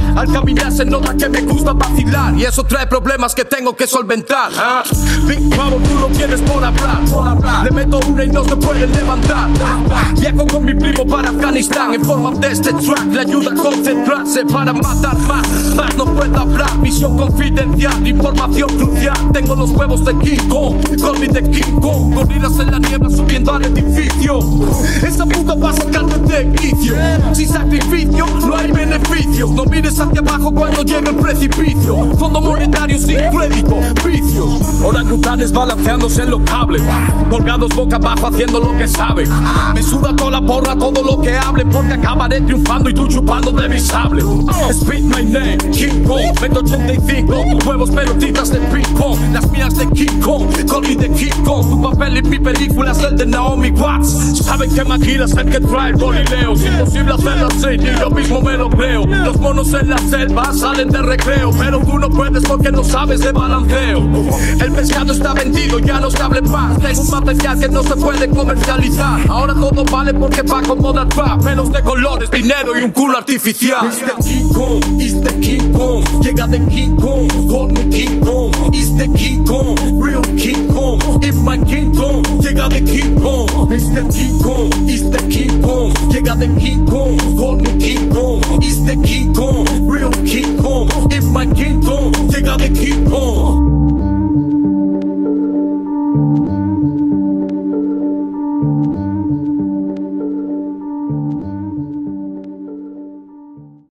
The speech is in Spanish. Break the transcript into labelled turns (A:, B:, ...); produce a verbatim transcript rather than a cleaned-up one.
A: Al caminar se nota que me gusta vacilar, y eso trae problemas que tengo que solventar. ¿Ah? Big Bravo, tú lo tienes por hablar, por hablar. Le meto una y no se puede levantar. Viajo con mi primo para Afganistán en forma de este track. Le ayuda a concentrarse para matar más. Más no puede hablar, misión confidencial, información crucial. Tengo los huevos de King Kong, call me de King Kong. Gorilas en la niebla subiendo al edificio. Esa puta va a sacarte de quicio. Sin sacrificio no hay beneficios. No mires hacia abajo cuando llegue el precipicio. Fondo monetario sin crédito, vicios. Orangutanes balanceándose en los cables, colgados boca abajo haciendo lo que saben. Me suda toda la porra todo lo que hable, porque acabaré triunfando y tú chupando de mi sable. Speak my name, King Kong, metro ochenta y cinco. Tus huevos pelotitas de ping pong, las mías de King Kong, call me de King Kong. Tu papel en mi película es el de Naomi Watts. Saben que Maquila es el que trae el Galileo. Es imposible hacerlo así, ni yo mismo me lo creo. Los monos en la selva salen de recreo, pero tú no puedes porque no sabes de balanceo. El pescado está vendido, ya no se hable más. Tengo un material que no se puede comercializar. Ahora todo vale porque va con moda trap. Menos de colores, dinero y un culo artificial. It's the King Kong, it's the King Kong. Llega de King Kong, call me King Kong. It's the King Kong, real King Kong. In my King Kong, llega de King Kong. It's the King Kong, it's the King Kong. Llega de King Kong, call me King Kong. It's the King